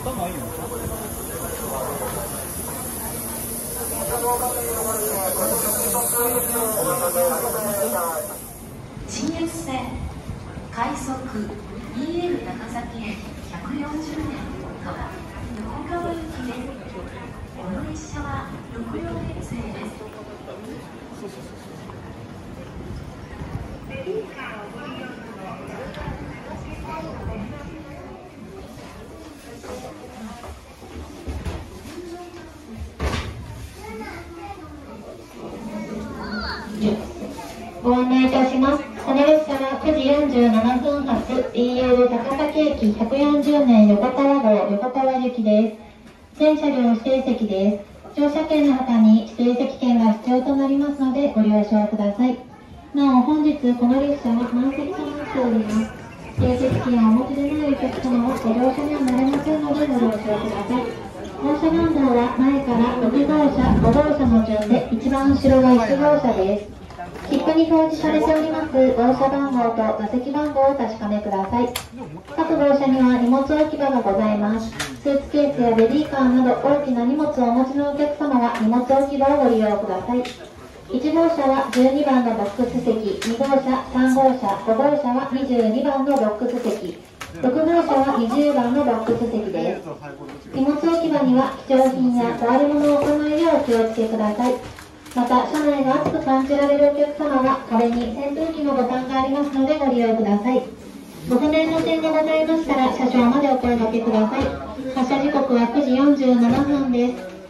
新越線快速 EL 高崎駅140年と横川行きです。この列車は6両編成です。 ご案内いたします。この列車は9時47分発 EL 高崎駅140年横川号横川行きです。全車両指定席です。乗車券の他に指定席券が必要となりますのでご了承ください。なお本日この列車は満席となっております。指定席券をお持ちでないお客様はご乗車にはなれませんのでご了承ください。号車番号は前から6号車、5号車の順で一番後ろが1号車です。切符に表示されております号車番号と座席番号をお確かめください。各号車には荷物置き場がございます。スーツケースやベビーカーなど大きな荷物をお持ちのお客様は荷物置き場をご利用ください。1号車は12番のボックス席、2号車、3号車、5号車は22番のボックス席、6号車は20番のボックス席です。荷物置き場には貴重品や変わり物を置かないようお気をつけください。また、車内が暑く感じられるお客様は壁に扇風機のボタンがありますのでご利用ください。ご不明の点がございましたら車掌までお声掛けください。発車時刻は9時47分です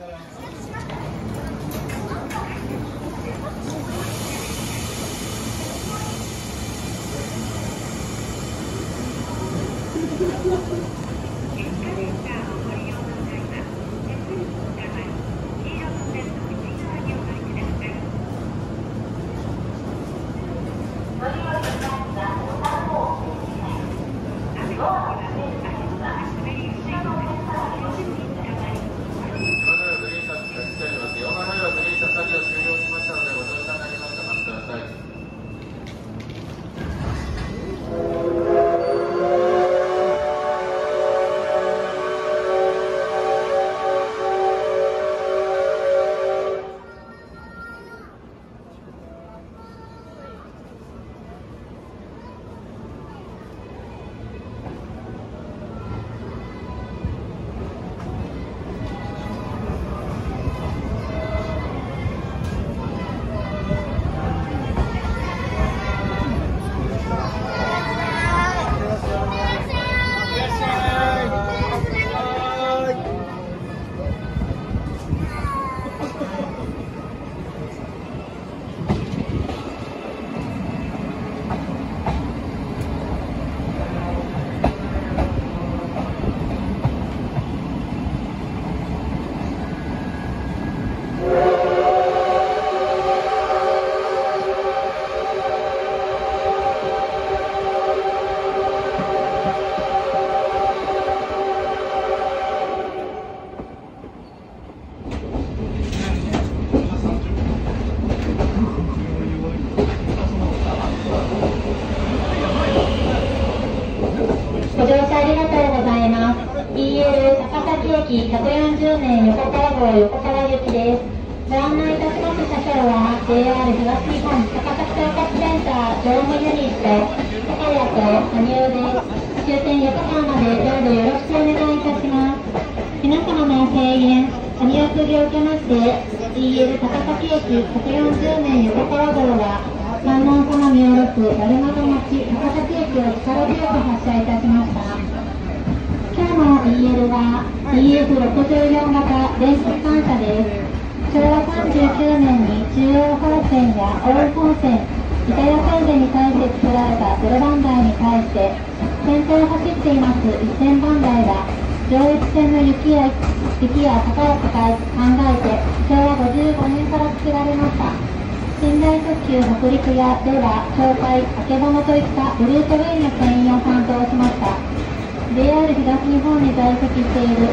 。140年横川号横川行きです。ご案内いたします車掌は JR 東日本高崎統括センター乗務ユニット高谷と羽生です。終点横川までどうぞよろしくお願いいたします。皆様の声援お見送りを受けまして EL 高崎駅140年横川号は観音様見下ろすだるまの町高崎駅を力強く発車いたしました。今日の EL は EF64 型電気機関車です。昭和39年に中央本線や大井本線、板谷線でに対して作られた0番台に対して先頭を走っています1000番台は上越線の雪や高を考えて昭和55年から作られました。寝台特急北陸やレラ、東海、あけぼのといったブルートレインの牽引を担当しました。JR 東日本に在籍している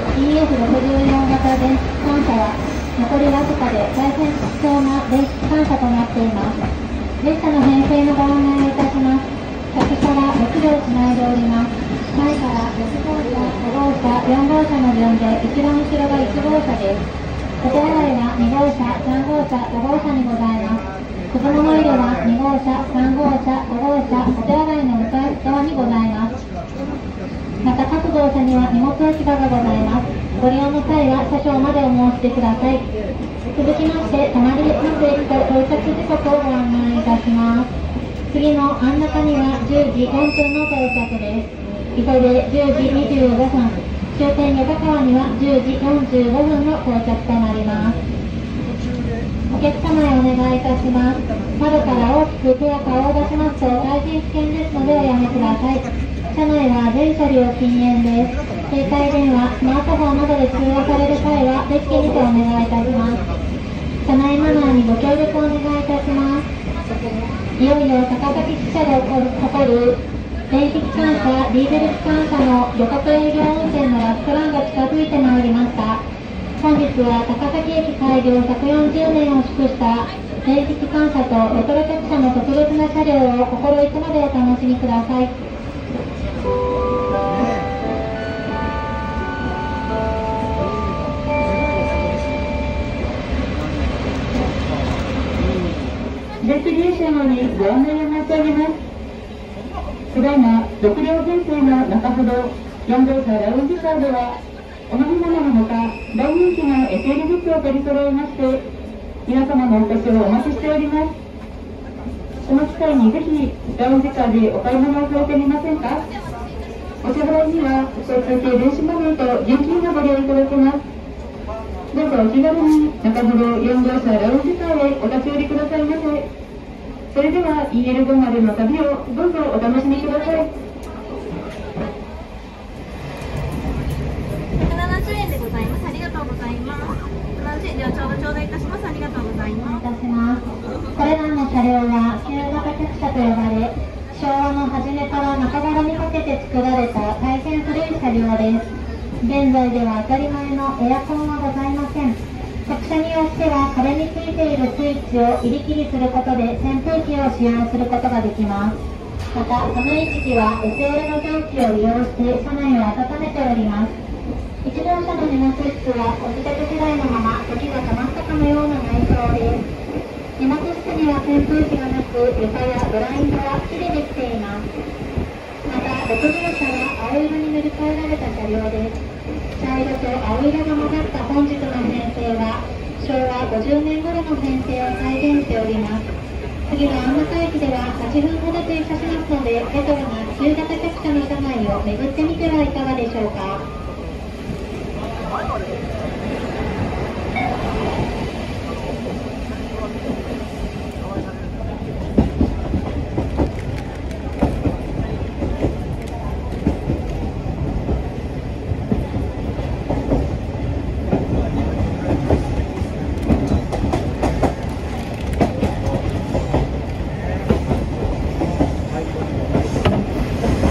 EF64 型電気機関車は残りわずかで大変貴重な電気機関車となっています。列車の編成のご案内をいたします。客車は6両つないでおります。 前から6号車、5号車、4号車の順で一番後ろが1号車です。お手洗いは2号車、3号車、5号車にございます。子供のいるは2号車、3号車、5号車、お手洗いの向かい側にございます。また各号車には荷物置き場がございます。ご利用の際は車掌までお申し出ください。続きまして、隣松駅と到着時刻をご案内いたします。次の真ん中には10時4分の到着です。急いで10時25分、終点横川には10時45分の到着となります。お客様へお願いいたします。窓から大きく手や顔を出しますと大変危険ですのでおやめください。車内は全車両禁煙です。携帯電話、スマートフォンなどで通話される際はデッキにてお願いいたします。車内マナーにご協力をお願いいたします。いよいよ高崎支社で起こる電気機関車、ディーゼル機関車の予告営業運転のラストランが近づいてまいりました。本日は高崎駅開業140年を祝した電気機関車とレトロ客車の特別な車両を心意気までお楽しみください。 列入車のにご案内を申し上げます。ただいま6両編成の中ほど4号車ラウンジカーではお飲み物のほか大人気の SL グッズを取り揃えまして皆様のお越しをお待ちしております。この機会にぜひラウンジカーでお買い物をされてみませんか。お支払いには交通系電子マネーと現金がご利用いただけます。どうぞお気軽に中ほど4号車ラウンジカーへお立ち寄りくださいませ。それでは EL50 の旅をどうぞお楽しみください。 170円でございます。ありがとうございます。170円ではちょうど頂戴いたします。ありがとうございます。 いたします。これらの車両は旧型客車と呼ばれ、昭和の初めから中頃にかけて作られた大変古い車両です。現在では当たり前のエアコンはございません。客車によっては壁についているスイッチを入り切りすることで扇風機を使用することができます。また寒い時期は SL の蒸気を利用して車内を温めております。1号車の荷物室はご自宅時代のまま時が止まったかのような内装です。荷物室には扇風機がなく床やブラインドは木でできています。また6号車は青色に塗り替えられた車両です。茶色と青色が混ざった本日の編成は昭和50年頃の編成を再現しております。次の安中駅では8分ほど停車しますのでレトロな旧型客車の車内を巡ってみてはいかがでしょうか。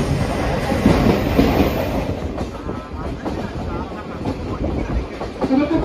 それから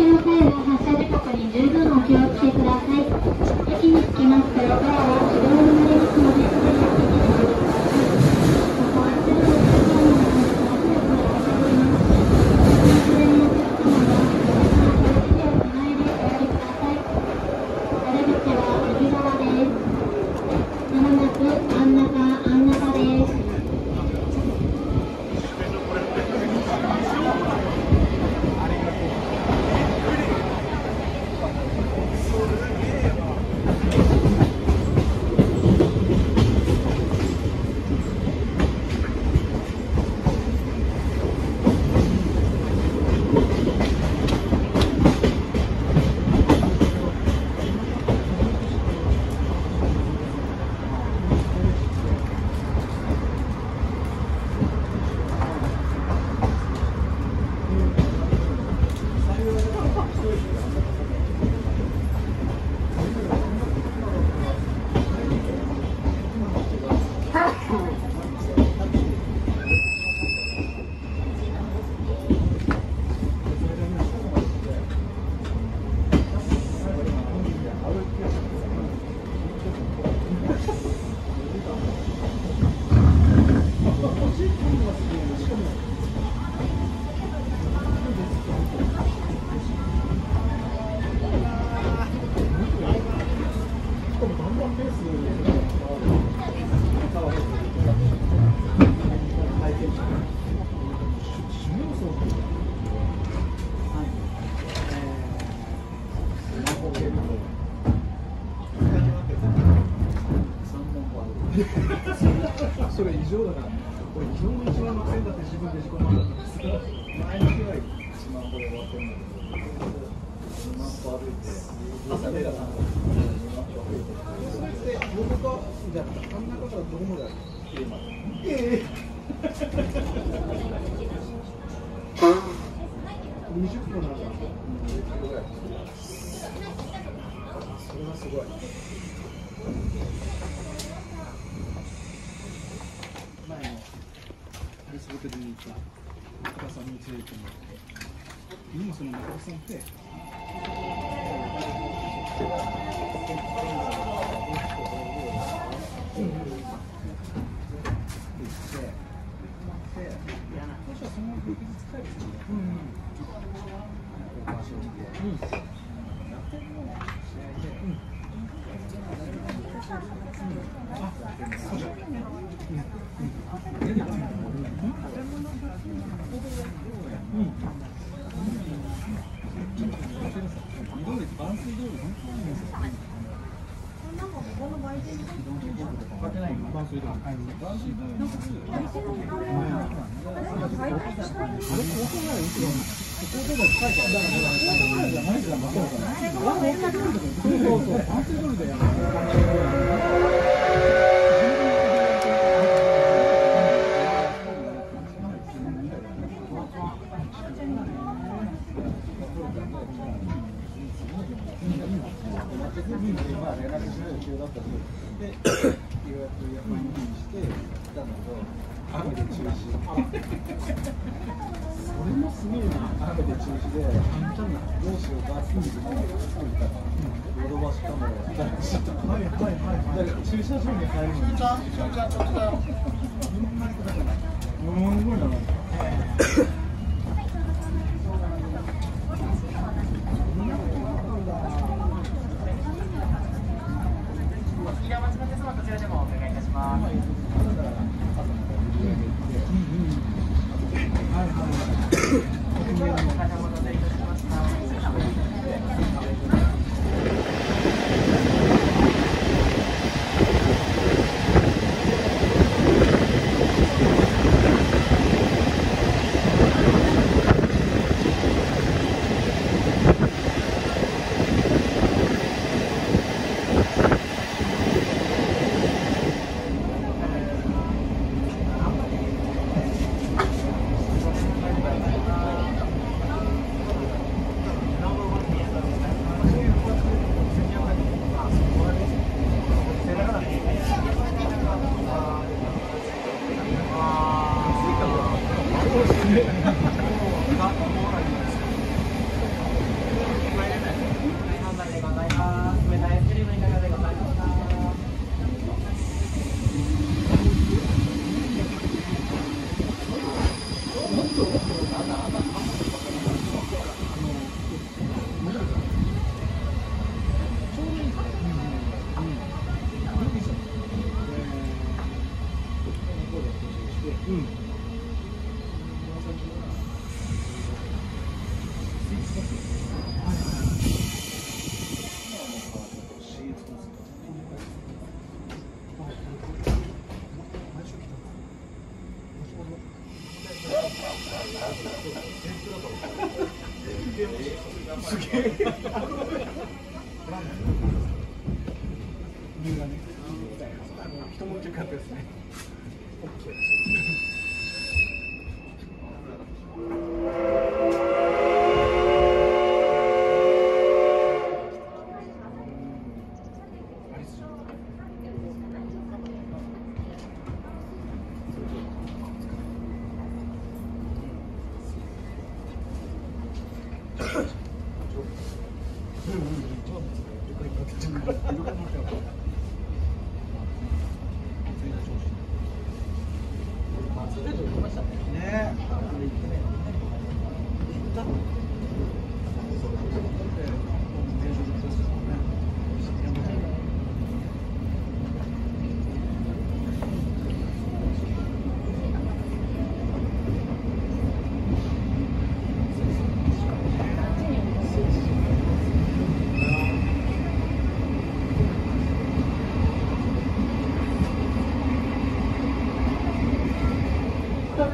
異常だから、これ、異常の一番のせいだって自分で自己満なんですが、前の日は1万歩で終わってるんだけど、2万歩歩いて、朝出たら2万歩歩いて、それって、僕が、じゃあ、真ん中からどこまで歩いて、20分なんだ。それはすごい。前のアリスホテルに行った中田さんに連れてもらって、今その中田さんって。駐車場に入るのに。すげえ。人も大きかったですね。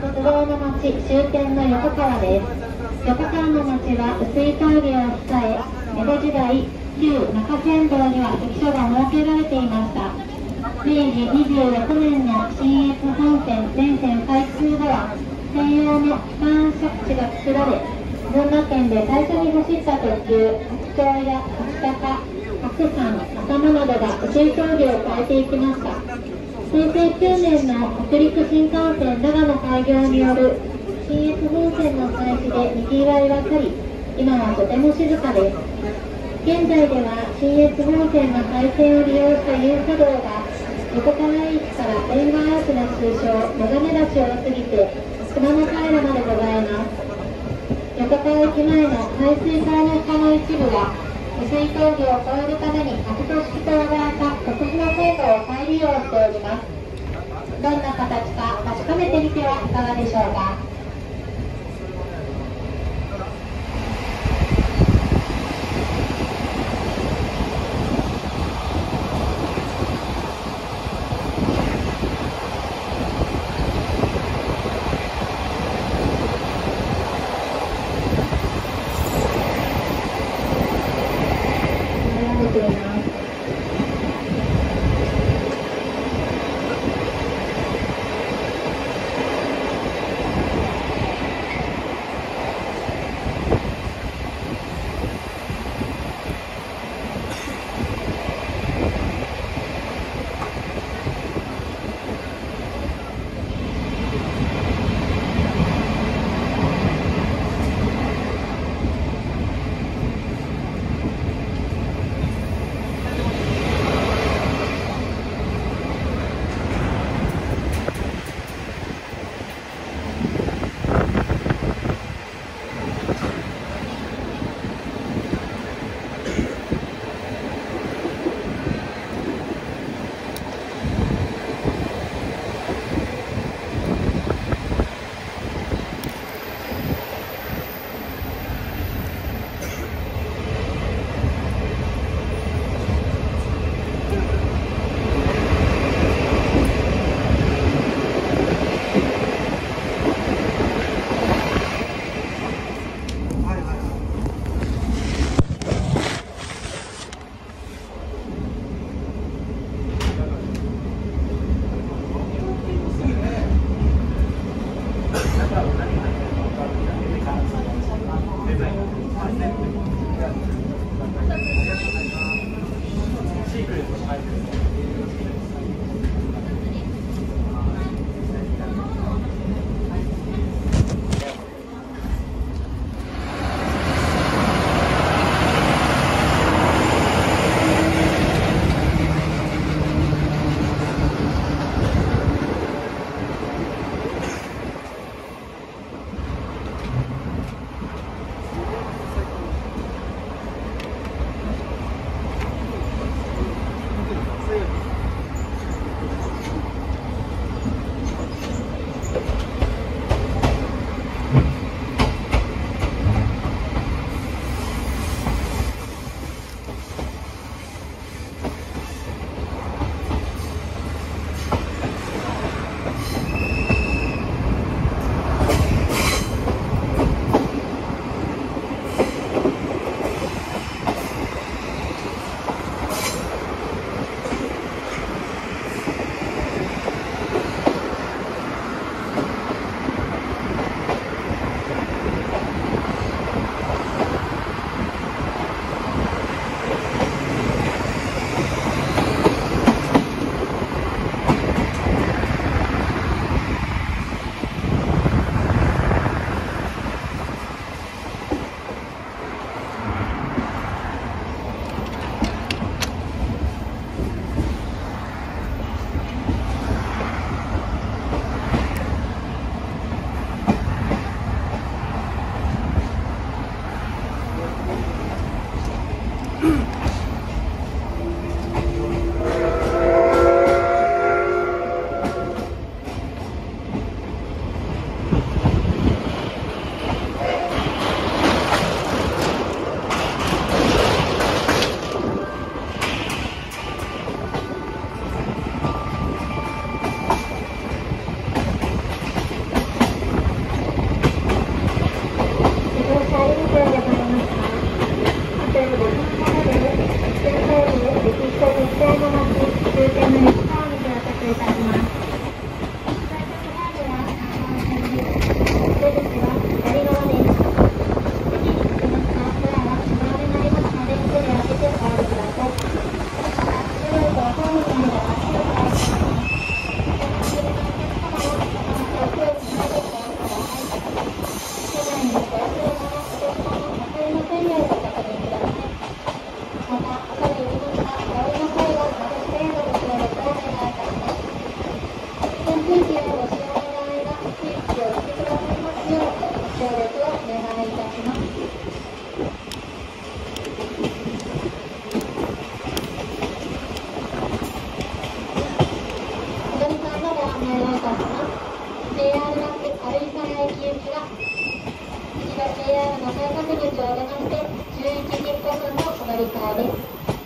鉄道の町終点の横川です。横川の町は碓氷峠を控え、江戸時代、旧中山道には関所が設けられていました。明治26年の信越本線全線開通後は、専用の機関車地が作られ、群馬県で最初に走った特急、白鳥や秋高、白山、浅間などが碓氷峠を越えていきました。平成9年の北陸新幹線長野開業による信越本線の開始でにぎわいは去り、今はとても静かです。現在では信越本線の廃線を利用した遊歩道が横川駅からレンガアーチの通称メガネ橋を過ぎて熊野平までございます。横川駅前の排水溝の下の一部は碓氷峠を越えるためにアクト式と呼ばれた特殊な線路を再利用しております。どんな形か確かめてみてはいかがでしょうか。 口を出まして11時5分のお乗り換えです。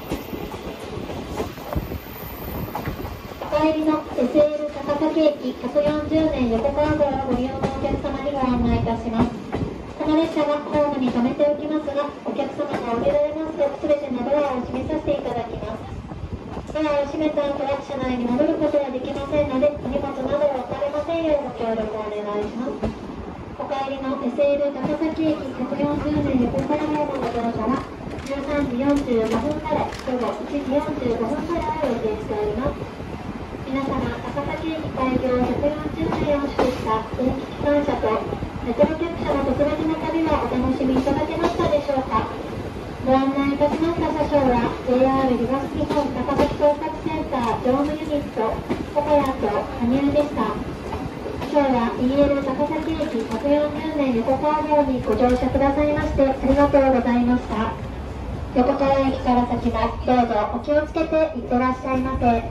お帰りの SL 高崎駅140年横川号をご利用のお客様にご案内いたします。この列車はホームに停めておきますが、お客様が降りられますとすべてのドアを閉めさせていただきます。ドアを閉めた後は車内に戻ることはできませんので、お荷物などを置かれませんようご協力をお願いします。お帰りの SL 高崎駅140年横川号のご乗車は13時45分から午後1時45分からを予定しております。皆様、高崎駅開業140年を祝した電気機関車とレトロ客車の特別な旅はお楽しみいただけましたでしょうか。ご案内いたしました車掌は JR 東日本高崎統括センター乗務ユニット岡谷と羽生でした。今日は EL 高崎駅140年横川号にご乗車くださいましてありがとうございました。横川駅から先もどうぞお気をつけていってらっしゃいませ。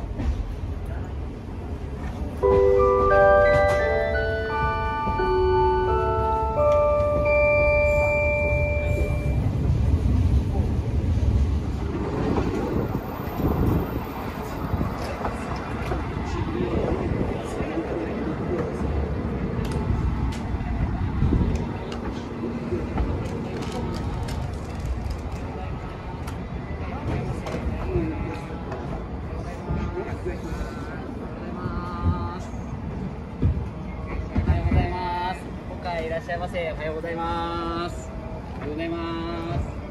いらっしゃいませ。おはようございます。おはようございます。